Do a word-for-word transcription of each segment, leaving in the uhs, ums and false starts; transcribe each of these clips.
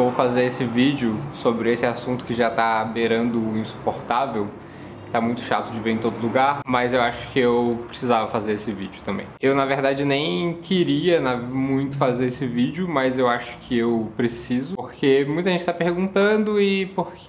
vou fazer esse vídeo sobre esse assunto que já tá beirando o insuportável. Tá muito chato de ver em todo lugar, mas eu acho que eu precisava fazer esse vídeo também. Eu, na verdade, nem queria muito fazer esse vídeo, mas eu acho que eu preciso, porque muita gente tá perguntando e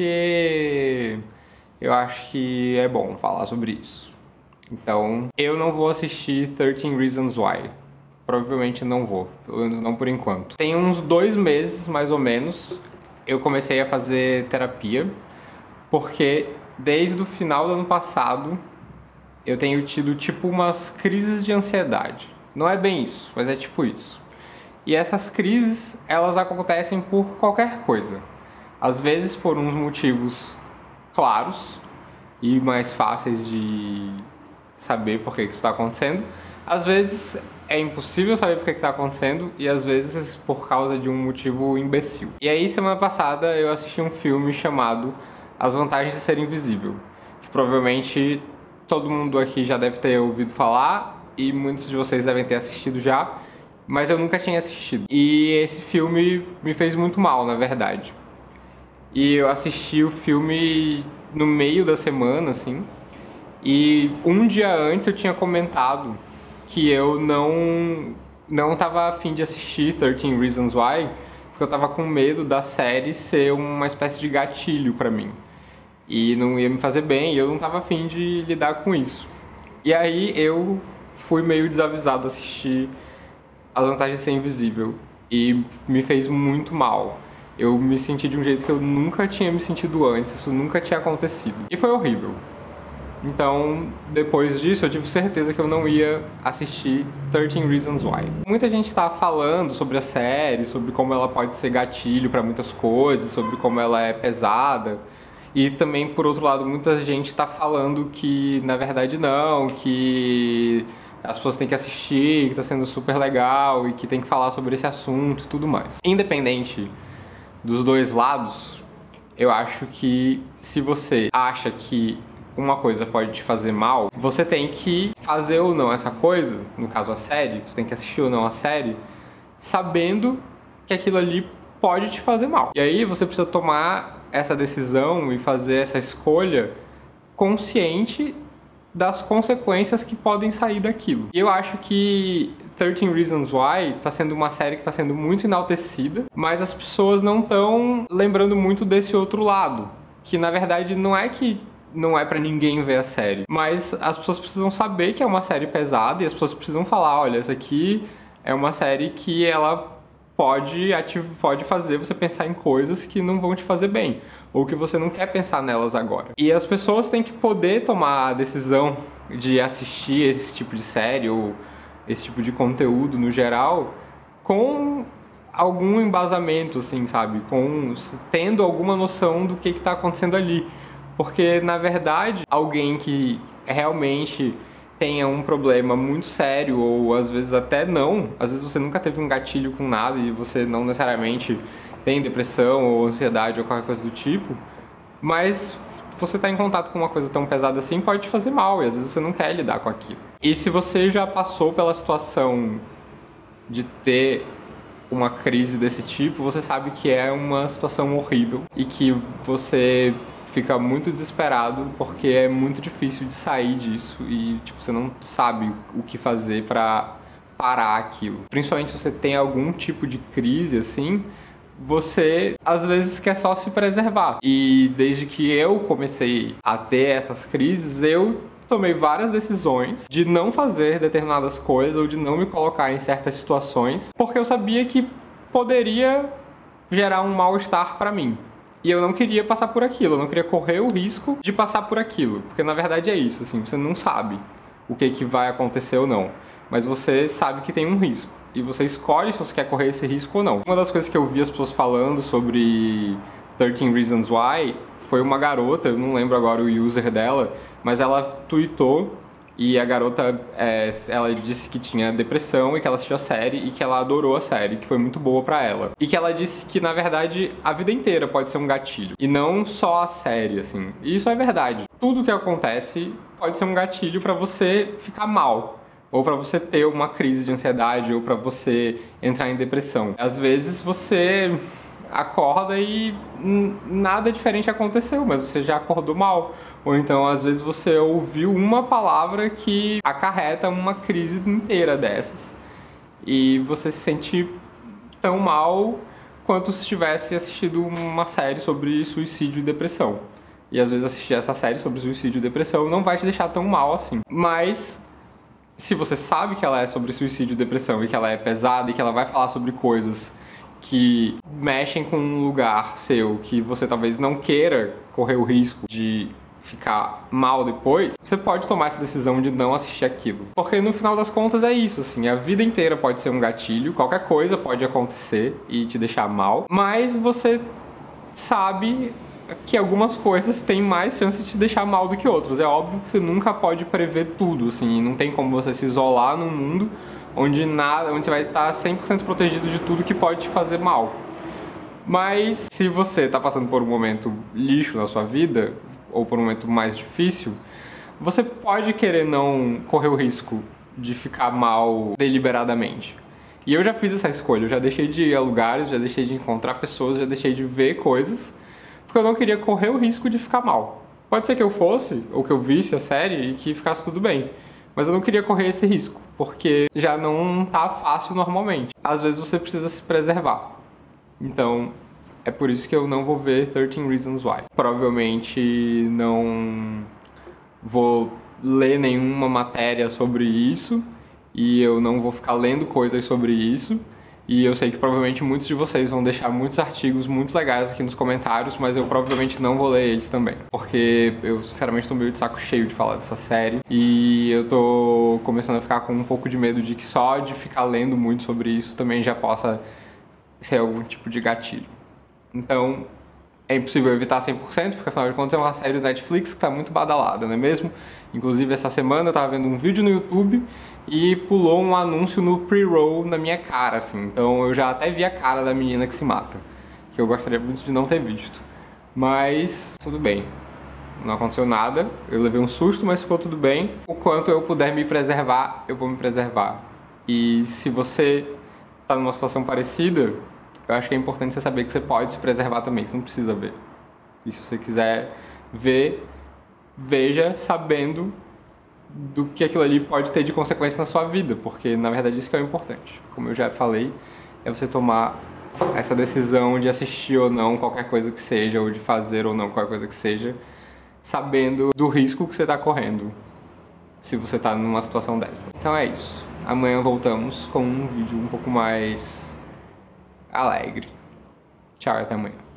porque eu acho que é bom falar sobre isso. Então, eu não vou assistir thirteen Reasons Why. Provavelmente não vou, pelo menos não por enquanto. Tem uns dois meses, mais ou menos, eu comecei a fazer terapia, porque desde o final do ano passado eu tenho tido tipo umas crises de ansiedade. Não é bem isso, mas é tipo isso. E essas crises, elas acontecem por qualquer coisa. Às vezes por uns motivos claros e mais fáceis de saber por que isso está acontecendo. Às vezes é impossível saber por que está acontecendo e às vezes por causa de um motivo imbecil. E aí, semana passada, eu assisti um filme chamado As Vantagens de Ser Invisível, que provavelmente todo mundo aqui já deve ter ouvido falar e muitos de vocês devem ter assistido já, mas eu nunca tinha assistido. E esse filme me fez muito mal, na verdade. E eu assisti o filme no meio da semana, assim, e um dia antes eu tinha comentado que eu não não tava afim de assistir thirteen Reasons Why, porque eu tava com medo da série ser uma espécie de gatilho pra mim. E não ia me fazer bem, e eu não tava afim de lidar com isso. E aí eu fui meio desavisado assistir As Vantagens de Ser Invisível, e me fez muito mal. Eu me senti de um jeito que eu nunca tinha me sentido antes, isso nunca tinha acontecido. E foi horrível. Então, depois disso, eu tive certeza que eu não ia assistir thirteen Reasons Why. Muita gente está falando sobre a série, sobre como ela pode ser gatilho para muitas coisas, sobre como ela é pesada. E também, por outro lado, muita gente está falando que, na verdade, não, que as pessoas têm que assistir, que está sendo super legal e que tem que falar sobre esse assunto e tudo mais. Independente dos dois lados, eu acho que se você acha que uma coisa pode te fazer mal, você tem que fazer ou não essa coisa, no caso a série, você tem que assistir ou não a série, sabendo que aquilo ali pode te fazer mal. E aí você precisa tomar essa decisão e fazer essa escolha consciente das consequências que podem sair daquilo. E eu acho que thirteen Reasons Why tá sendo uma série que tá sendo muito enaltecida, mas as pessoas não estão lembrando muito desse outro lado, que na verdade não é que não é pra ninguém ver a série, mas as pessoas precisam saber que é uma série pesada e as pessoas precisam falar, olha, essa aqui é uma série que ela pode, ativo, pode fazer você pensar em coisas que não vão te fazer bem, ou que você não quer pensar nelas agora. E as pessoas têm que poder tomar a decisão de assistir esse tipo de série ou esse tipo de conteúdo no geral com algum embasamento, assim, sabe? Com, tendo alguma noção do que que tá acontecendo ali. Porque, na verdade, alguém que realmente tenha um problema muito sério, ou às vezes até não, às vezes você nunca teve um gatilho com nada e você não necessariamente tem depressão ou ansiedade ou qualquer coisa do tipo, mas você tá em contato com uma coisa tão pesada assim pode te fazer mal e às vezes você não quer lidar com aquilo. E se você já passou pela situação de ter uma crise desse tipo, você sabe que é uma situação horrível e que você fica muito desesperado porque é muito difícil de sair disso e tipo, você não sabe o que fazer pra parar aquilo. Principalmente se você tem algum tipo de crise assim, você às vezes quer só se preservar. E desde que eu comecei a ter essas crises, eu tomei várias decisões de não fazer determinadas coisas ou de não me colocar em certas situações, porque eu sabia que poderia gerar um mal-estar pra mim. E eu não queria passar por aquilo, eu não queria correr o risco de passar por aquilo. Porque na verdade é isso, assim, você não sabe o que, que vai acontecer ou não. Mas você sabe que tem um risco. E você escolhe se você quer correr esse risco ou não. Uma das coisas que eu vi as pessoas falando sobre thirteen Reasons Why foi uma garota, eu não lembro agora o user dela, mas ela tweetou e a garota, é, ela disse que tinha depressão e que ela assistiu a série e que ela adorou a série, que foi muito boa pra ela. E que ela disse que, na verdade, a vida inteira pode ser um gatilho. E não só a série, assim. E isso é verdade. Tudo que acontece pode ser um gatilho pra você ficar mal. Ou pra você ter uma crise de ansiedade, ou pra você entrar em depressão. Às vezes você acorda e nada diferente aconteceu, mas você já acordou mal. Ou então, às vezes, você ouviu uma palavra que acarreta uma crise inteira dessas. E você se sente tão mal quanto se tivesse assistido uma série sobre suicídio e depressão. E às vezes assistir essa série sobre suicídio e depressão não vai te deixar tão mal assim. Mas se você sabe que ela é sobre suicídio e depressão e que ela é pesada e que ela vai falar sobre coisas que mexem com um lugar seu que você talvez não queira correr o risco de ficar mal depois, você pode tomar essa decisão de não assistir aquilo. Porque no final das contas é isso, assim, a vida inteira pode ser um gatilho, qualquer coisa pode acontecer e te deixar mal, mas você sabe que algumas coisas têm mais chance de te deixar mal do que outras. É óbvio que você nunca pode prever tudo, assim, não tem como você se isolar num mundo onde nada, onde você vai estar cem por cento protegido de tudo que pode te fazer mal. Mas se você está passando por um momento lixo na sua vida, ou por um momento mais difícil, você pode querer não correr o risco de ficar mal deliberadamente. E eu já fiz essa escolha, eu já deixei de ir a lugares, já deixei de encontrar pessoas, já deixei de ver coisas, porque eu não queria correr o risco de ficar mal. Pode ser que eu fosse, ou que eu visse a série e que ficasse tudo bem, mas eu não queria correr esse risco, porque já não tá fácil normalmente. Às vezes você precisa se preservar. Então, é por isso que eu não vou ver treze Reasons Why. Provavelmente não vou ler nenhuma matéria sobre isso e eu não vou ficar lendo coisas sobre isso. E eu sei que provavelmente muitos de vocês vão deixar muitos artigos muito legais aqui nos comentários, mas eu provavelmente não vou ler eles também. Porque eu sinceramente tô meio de saco cheio de falar dessa série e eu tô começando a ficar com um pouco de medo de que só de ficar lendo muito sobre isso também já possa ser algum tipo de gatilho. Então, é impossível evitar cem por cento, porque afinal de contas é uma série do Netflix que está muito badalada, não é mesmo? Inclusive, essa semana eu estava vendo um vídeo no YouTube e pulou um anúncio no pre-roll na minha cara, assim. Então eu já até vi a cara da menina que se mata, que eu gostaria muito de não ter visto. Mas, tudo bem. Não aconteceu nada, eu levei um susto, mas ficou tudo bem. O quanto eu puder me preservar, eu vou me preservar. E se você está numa situação parecida, eu acho que é importante você saber que você pode se preservar também, você não precisa ver. E se você quiser ver, veja sabendo do que aquilo ali pode ter de consequência na sua vida, porque na verdade isso que é o importante. Como eu já falei, é você tomar essa decisão de assistir ou não qualquer coisa que seja, ou de fazer ou não qualquer coisa que seja, sabendo do risco que você está correndo, se você está numa situação dessa. Então é isso. Amanhã voltamos com um vídeo um pouco mais alegre. Tchau, até amanhã.